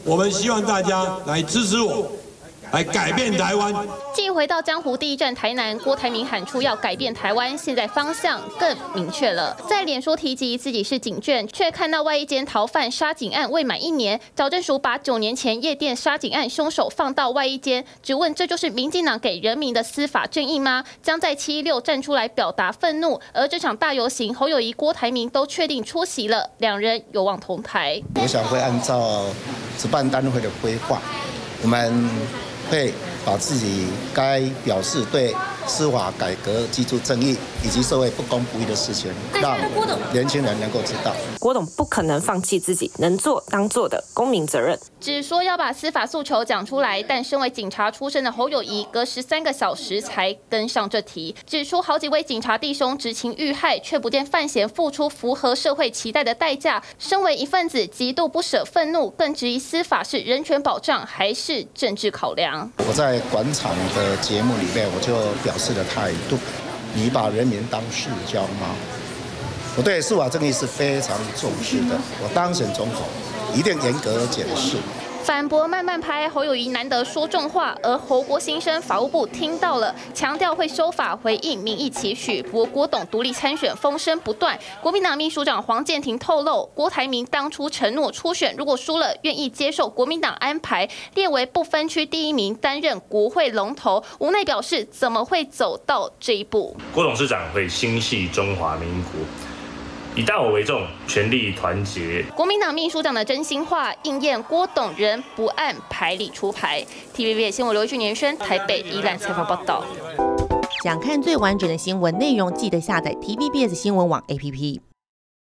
我们希望大家来支持我，来改变台湾。 继回到江湖第一站台南，郭台铭喊出要改变台湾，现在方向更明确了。在脸书提及自己是警眷，却看到外一间逃犯杀警案未满1年，矫正署把9年前夜店杀警案凶手放到外一间，只问这就是民进党给人民的司法正义吗？将在716站出来表达愤怒。而这场大游行，侯友宜、郭台铭都确定出席了，两人有望同台。 我想会按照主办单位的规划，我们会把自己该表示对司法改革、基础正义以及社会不公不义的事情，让年轻人能够知道。 郭董不可能放弃自己能做当做的公民责任， 只说要把司法诉求讲出来，但身为警察出身的侯友宜，隔13个小时才跟上这题，指出好几位警察弟兄执勤遇害，却不见犯嫌付出符合社会期待的代价。身为一份子，极度不舍、愤怒，更质疑司法是人权保障还是政治考量。 我在广场的节目里面，我就表示了态度：你把人民当塑胶吗？我对司法正义是非常重视的，我当选总统一定严格检视。 反驳慢慢拍，侯友宜难得说重话，而侯国新生法务部听到了，强调会修法回应民意期许。不过郭董独立参选风声不断，国民党秘书长黄健庭透露，郭台铭当初承诺初选如果输了，愿意接受国民党安排，列为不分区第1名，担任国会龙头。无奈表示，怎么会走到这一步？ 郭董事长会心系中华民国，以大我为重，全力团结。 国民党秘书长的真心话应验，郭董人不按牌理出牌。TVB 新闻刘俊年轩台北宜兰采访报道。 想看最完整的新闻内容，记得下载 TVBS 新闻网 APP。